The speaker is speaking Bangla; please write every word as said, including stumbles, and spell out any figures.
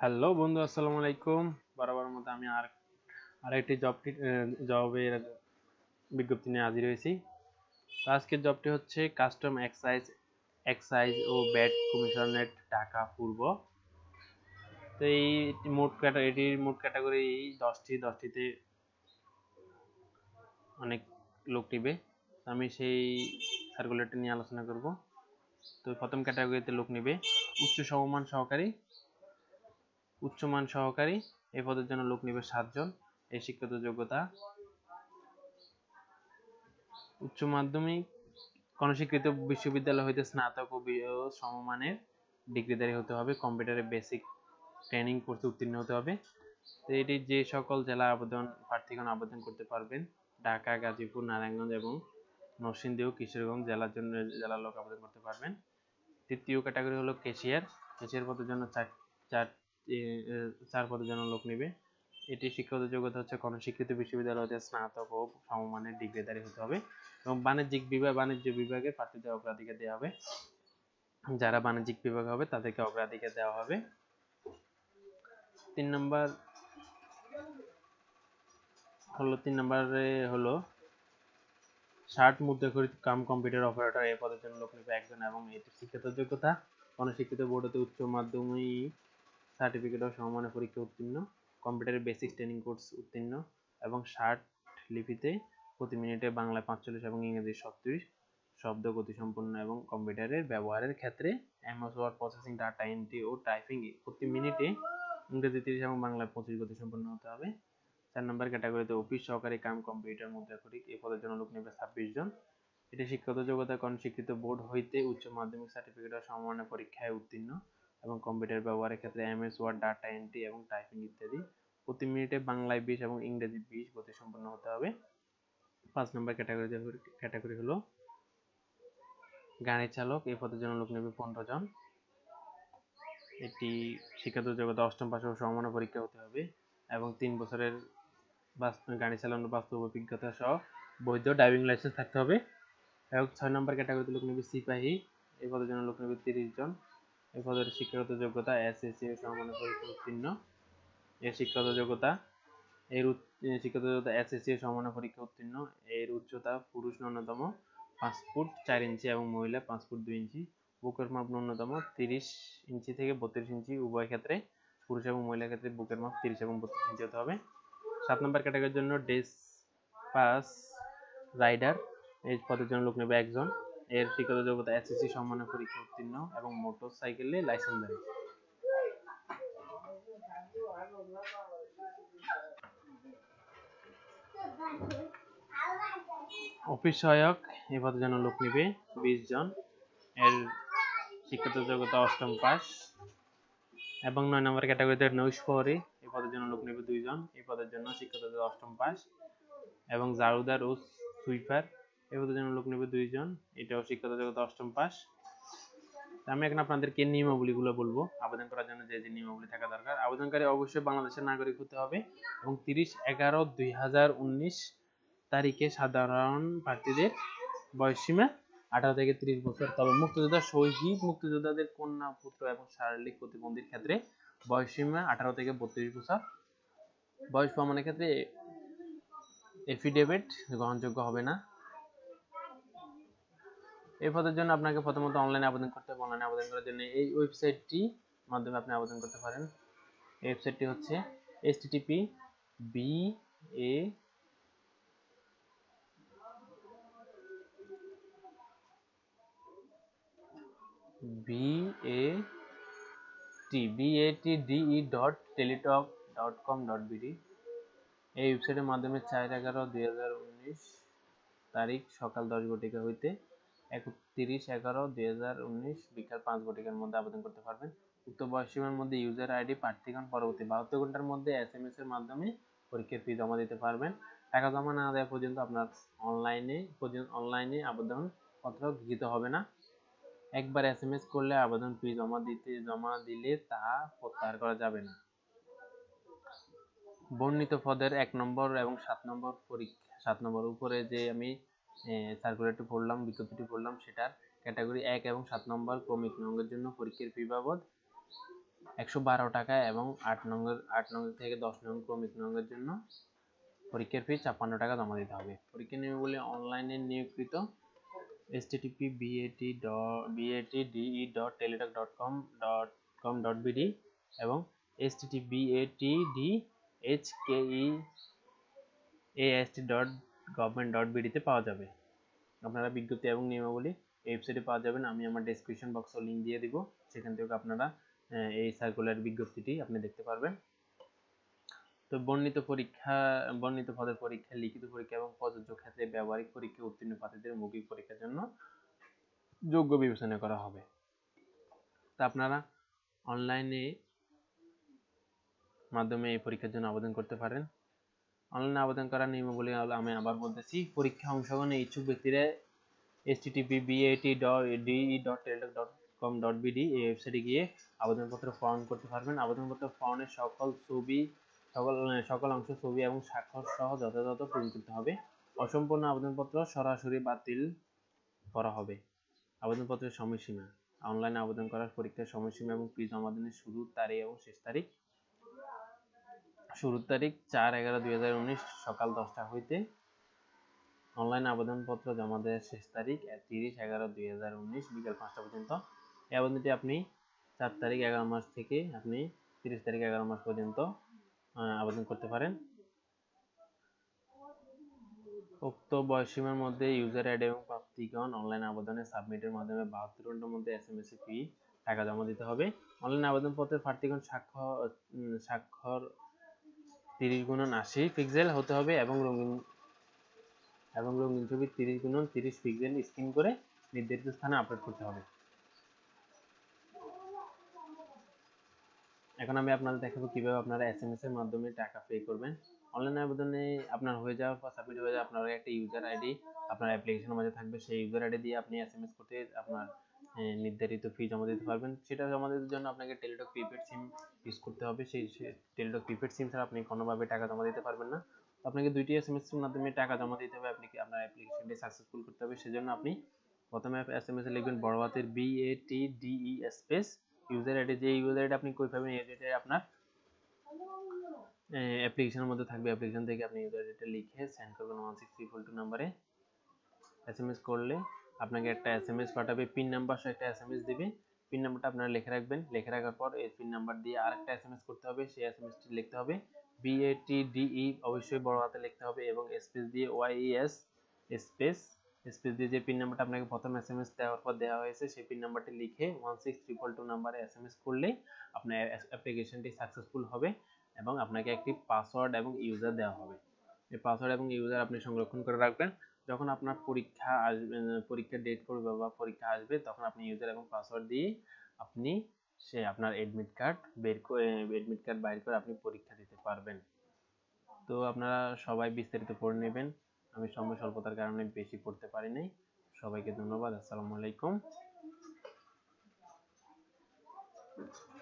হ্যালো বন্ধু, আসসালামু আলাইকুম। বরাবর মতো আমি আর আরেকটি জব জবের বিজ্ঞপ্তি নিয়ে হাজির হয়েছি। তো আজকের জবটি হচ্ছে কাস্টম এক্সাইজ এক্সাইজ ও ব্যাট কমিশনারেট ঢাকা পূর্ব। তো এই মোট এটির মোট ক্যাটাগরি দশটি দশটিতে অনেক লোক নিবে। আমি সেই সার্কুলারটি নিয়ে আলোচনা করব। তো প্রথম ক্যাটাগরিতে লোক নিবে উচ্চ সমমান সহকারী উচ্চমান সহকারী এই পদের জন্য লোক নিবে সাতজন। এই শিক্ষাগত যোগ্যতা উচ্চ মাধ্যমিক কোন স্বীকৃত বিশ্ববিদ্যালয় হইতে স্নাতক ও সমমানের ডিগ্রিধারী হতে হবে, কম্পিউটারে বেসিক ট্রেনিং কোর্সে উত্তীর্ণ হতে হবে। তো এটি যে সকল জেলা আবেদন প্রার্থীগণ আবেদন করতে পারবেন, ঢাকা, গাজীপুর, নারায়ণগঞ্জ এবং নরসিংদী ও কিশোরগঞ্জ জেলার জন্য জেলার লোক আবেদন করতে পারবেন। তৃতীয় ক্যাটাগরি হলো ক্যাশিয়ার ক্যাশিয়ার পদের জন্য চার চার চার পদের জন্য লোক নেবে। এটি শিক্ষাগত যোগ্যতা হচ্ছে কোন স্বীকৃত বিশ্ববিদ্যালয় হতে স্নাতক ও সমমানের ডিগ্রিধারী হতে হবে এবং বাণিজ্যিক বিভাগ বাণিজ্য বিভাগে প্রার্থীদের অগ্রাধিকার দেওয়া হবে। যারা বাণিজ্যিক বিভাগ হবে তাদেরকে অগ্রাধিকার দেওয়া হবে। তিন নম্বর হলো তিন নম্বরে হলো ষাট মুদ্রাক্ষরিক কাম কম্পিউটার অপারেটর এই পদের জন্য লোক নেবে একজন এবং এটি শিক্ষাগত যোগ্যতা কোন স্বীকৃত বোর্ড হতে উচ্চ মাধ্যমিক সার্টিফিকেট ও সমমানের পরীক্ষা উত্তীর্ণ, কম্পিউটারের বেসিক ট্রেনিং কোর্স উত্তীর্ণ এবং ষাট লিপিতে প্রতি মিনিটে বাংলায় পাঁচচল্লিশ এবং ইংরেজি ছত্রিশ শব্দ গতিসম্পন্ন এবং কম্পিউটারের ব্যবহারের ক্ষেত্রে MS word processing, data entry ও টাইপিং প্রতি মিনিটে ইংরেজি তিরিশ এবং বাংলায় পঁচিশ গতিসম্পন্ন হতে হবে। চার নম্বর ক্যাটাগরিতে অফিস সহকারী কাম কম্পিউটার মুদ্রাক্ষরিক এই পদের জন্য লোক নেবে ছাব্বিশ জন। এটি শিক্ষাগত যোগ্যতা কোন স্বীকৃত বোর্ড হইতে উচ্চ মাধ্যমিক সার্টিফিকেট ও সমমানের পরীক্ষায় উত্তীর্ণ এবং কম্পিউটার ব্যবহারের ক্ষেত্রে এমএস ওয়ার্ড, ডাটা এন্ট্রি এবং টাইপিং ইত্যাদি প্রতি মিনিটে বাংলায় বিশ এবং ইংরেজি বিশ গতিসম্পন্ন হতে হবে। পাঁচ নম্বর ক্যাটাগরি ক্যাটাগরি হলো গাড়ি চালক এই পদের জন্য লোক নেবে পনেরো জন। এটি শিক্ষাগত যোগ্যতা অষ্টম পাশ ও সমমানের পরীক্ষা হতে হবে এবং তিন বছরের গাড়ি চালানোর বাস্তব অভিজ্ঞতা সহ বৈধ ড্রাইভিং লাইসেন্স থাকতে হবে। এবং ছয় নম্বর ক্যাটাগরিতে লোক নেবে সিপাহী এই পদের জন্য লোক নেবে তিরিশ জন। এই পদের শিক্ষাগত যোগ্যতা এসএসসি এর সমমানের পরীক্ষা উত্তীর্ণ। এর শিক্ষাগত যোগ্যতা এর শিক্ষাগত যোগ্যতা এসএসসি এর সমমানের পরীক্ষা উত্তীর্ণ। এর উচ্চতা পুরুষ ন্যূনতম পাঁচ ফুট চার ইঞ্চি এবং মহিলা পাঁচ ফুট দুই ইঞ্চি। বুকের মাপ ন্যূনতম তিরিশ ইঞ্চি থেকে বত্রিশ ইঞ্চি উভয় ক্ষেত্রে, পুরুষ এবং মহিলার ক্ষেত্রে বুকের মাপ তিরিশ এবং বত্রিশ ইঞ্চি হতে হবে। সাত নম্বর ক্যাটাগরির জন্য ডেসপাস রাইডার এই পদের জন্য লোক নেবে একজন। এর শিক্ষাগত যোগ্যতা এসএসসি সমমানের পরীক্ষা উত্তীর্ণ এবং মোটর সাইকেলে লাইসেন্সধারী। অফিস সহায়ক এই পদের জন্য লোক নেবে বিশ জন। এর শিক্ষাগত যোগ্যতা অষ্টম পাস এবং নয় নম্বর ক্যাটাগরিতে নৈশপ্রহরী এই পদের জন্য লোক নেবে দুইজন। এই পদের জন্য শিক্ষাগত যোগ্যতা অষ্টম পাস এবং জারুদার ও সুইপার এই পদের জন্য লোক নেবে দুইজন। এটাও শিক্ষাগত যোগ্যতা অষ্টম পাস। আমি এখন আপনাদেরকে নিয়মাবলীগুলো বলবো আবেদন করার জন্য যে যে নিয়মাবলী থাকা দরকার। আবেদনকারী অবশ্যই বাংলাদেশের নাগরিক হতে হবে এবং তিরিশ এগারো দুই হাজার উনিশ তারিখে সাধারণ প্রার্থীদের বয়সসীমা আঠারো থেকে ত্রিশ বছর। তবে মুক্তিযোদ্ধা, শহীদ মুক্তিযোদ্ধাদের কন্যা, পুত্র এবং শারীরিক প্রতিবন্ধীর ক্ষেত্রে বয়সসীমা আঠারো থেকে বত্রিশ বছর। বয়স প্রমাণের ক্ষেত্রে এফিডেভিট গ্রহণযোগ্য হবে না। এই পদের জন্য আপনাকে প্রথমত অনলাইনে আবেদন করতে হবে। অনলাইনে আবেদন করার জন্য এই ওয়েবসাইটটি মাধ্যমে আপনি আবেদন করতে পারেন। এই ওয়েবসাইটটি হচ্ছে HTTP B A B A T B A T D E dot Teletalk dot com dot BD. এই ওয়েবসাইটের মাধ্যমে চার এগারো দুই হাজার উনিশ তারিখ সকাল দশ ঘটিকা হইতে একত্রিশ এগারো দুই হাজার উনিশ বিকাল পাঁচ ঘটিকার মধ্যে আবেদন করতে পারবেন। উক্ত বয়সসীমার মধ্যে ইউজার আইডি প্রার্থীগণ পরবর্তী বাহাত্তর ঘন্টার মধ্যে এস এম এস এর মাধ্যমে পরীক্ষার ফি জমা দিতে পারবেন। টাকা জমা না দেওয়া পর্যন্ত আপনার অনলাইনে অনলাইনে আবেদন পত্র গৃহীত হবে না। একবার এস এম এস করলে আবেদন ফি জমা দিতে জমা দিলে তা প্রত্যাহার করা যাবে না। বর্ণিত পদের এক নম্বর এবং সাত নম্বর পরীক্ষা সাত নম্বর উপরে যে আমি সার্কুলারটি পড়লাম, বিজ্ঞপ্তিটি পড়লাম, সেটার ক্যাটাগরি এক এবং সাত নম্বর ক্রমিক নঙ্গের জন্য পরীক্ষার ফি বাবদ একশো বারো টাকা এবং আট নঙ্গের আট নং থেকে দশ নং ক্রমিক নঙ্গের জন্য পরীক্ষার ফি ছাপ্পান্ন টাকা জমা দিতে হবে। পরীক্ষা নিয়মাবলী অনলাইনে নিয়োগকৃত H T T P BAT BATDE dot Teletalk dot com dot com dot BD এবং H T T P BATD HKE AST dot government dot বিডিতে পাওয়া যাবে। আপনারা বিজ্ঞপ্তি এবং নিয়মাবলী ওয়েবসাইটে পাওয়া যাবেন। আমি আমার ডেসক্রিপশন বক্সে লিংক দিয়ে দিব, সেখান থেকে আপনারা এই সার্কুলার বিজ্ঞপ্তিটি আপনি দেখতে পারবেন। তো বর্ণিত পরীক্ষা বর্ণিত পদের পরীক্ষা, লিখিত পরীক্ষা এবং প্রযোজ্য ক্ষেত্রে ব্যবহারিক পরীক্ষা উত্তীর্ণ প্রার্থীদের মৌখিক পরীক্ষার জন্য যোগ্য বিবেচনা করা হবে। তা আপনারা অনলাইনে মাধ্যমে এই পরীক্ষার জন্য আবেদন করতে পারেন। অনলাইনে আবেদন করার নিয়মাবলী আমি আবার বলতেছি। পরীক্ষা অংশগ্রহণে ইচ্ছুক ব্যক্তিরা H T T P BAT dot DE dot Teletalk dot com dot BD এই ওয়েবসাইটে গিয়ে আবেদনপত্র ফর্ম করতে পারবেন। আবেদনপত্র ফর্মের সকল ছবি সকল সকল অংশ ছবি এবং স্বাক্ষর সহ যথাযথ পূরণ করতে হবে। অসম্পূর্ণ আবেদনপত্র সরাসরি বাতিল করা হবে। আবেদনপত্রের সময়সীমা, অনলাইনে আবেদন করার পরীক্ষার সময়সীমা এবং ফি জমা দানের শুরুর তারিখ এবং শেষ তারিখ। শুরুর তারিখ চার এগারো দুই হাজার উনিশ সকাল দশটা হইতে অনলাইন আবেদনপত্র জমা দেওয়ার শেষ তারিখ তিরিশ এগারো দুই হাজার উনিশ বিকাল পাঁচটা পর্যন্ত। এই আবেদনটি আপনি চার তারিখ এগারো মাস থেকে আপনি তিরিশ তারিখ এগারো মাস পর্যন্ত আবেদন করতে পারেন। উক্ত বয়সসীমার মধ্যে ইউজার আইডি এবং প্রার্থীগণ অনলাইন আবেদনে সাবমিটের মাধ্যমে বাহাত্তর ঘন্টার মধ্যে এস এম এস ফি টাকা জমা দিতে হবে। অনলাইন আবেদনপত্রের প্রার্থীগণ স্বাক্ষর স্বাক্ষর তিরিশ গুণন আশি পিক্সেল হতে হবে এবং রঙিন এবং রঙিন ছবি তিরিশ গুণন তিরিশ পিক্সেল স্ক্যান করে নির্ধারিত স্থানে আপলোড করতে হবে। এখন আমি আপনাদের দেখাবো কিভাবে আপনারা এস এম এস এর মাধ্যমে টাকা পে করবেন। অনলাইন আবেদনে আপনার হয়ে যাওয়ার পর সাবমিট হয়ে যাওয়ার আপনার একটা ইউজার আইডি আপনার অ্যাপ্লিকেশনের মধ্যে থাকবে। সেই ইউজার আইডি দিয়ে আপনি এস এম এস করতে আপনার নির্ধারিত ফি জমা দিতে পারবেন। সেটা জমা দিতে জন্য আপনাকে টেলিটক প্রিপেড সিম ইউজ করতে হবে। সেই টেলিটক প্রিপেড সিম ছাড়া আপনি কোনোভাবে টাকা জমা দিতে পারবেন না। আপনাকে দুইটি এস এম এস এর মাধ্যমে টাকা জমা দিতে হবে। আপনি আপনার অ্যাপ্লিকেশনটি সাকসেসফুল করতে হবে। সেজন্য আপনি প্রথমে এস এম এস এ লিখবেন বড় হাতের B A T D E space user ID. যে ইউজার আইডি আপনি কই পাবেন, এই আইডিটা আপনার অ্যাপ্লিকেশনের মধ্যে থাকবে। অ্যাপ্লিকেশন থেকে আপনি ইউজার আইডিটা লিখে সেন্ড করবেন one six three four two নাম্বারে। এসএমএস করলে আপনাকে একটা এসএমএস পাঠাবে, পিন নাম্বার সহ একটা এসএমএস দিবে। পিন নাম্বারটা আপনারা লিখে রাখবেন। লিখে রাখার পর এই পিন নাম্বার দিয়ে আরেকটা এসএমএস করতে হবে। সেই এসএমএসটি লিখতে হবে বিএটিডিই অবশ্যই বড় হাতে লিখতে হবে এবং স্পেস দিয়ে ওয়াইএস স্পেস স্পেস দিয়ে যে পিন নাম্বারটা আপনাকে প্রথম এসএমএস দেওয়ার পর দেওয়া হয়েছে সেই পিন নাম্বারটি লিখে one six three four two নাম্বারে এসএমএস করলে আপনার অ্যাপ্লিকেশনটি সাকসেসফুল হবে এবং আপনাকে একটি পাসওয়ার্ড এবং ইউজার দেওয়া হবে। এই পাসওয়ার্ড এবং ইউজার আপনি সংরক্ষণ করে রাখবেন। যখন আপনার পরীক্ষা আসবে, পরীক্ষার ডেট পড়বে বা পরীক্ষা আসবে, তখন আপনি ইউজার এবং পাসওয়ার্ড দিয়ে আপনি সে আপনার এডমিট কার্ড বের করে এডমিট কার্ড বাইর করে আপনি পরীক্ষা দিতে পারবেন। তো আপনারা সবাই বিস্তারিত পড়ে নেবেন। আমি সময় স্বল্পতার কারণে বেশি পড়তে পারি নাই। সবাইকে ধন্যবাদ। আসসালামু আলাইকুম।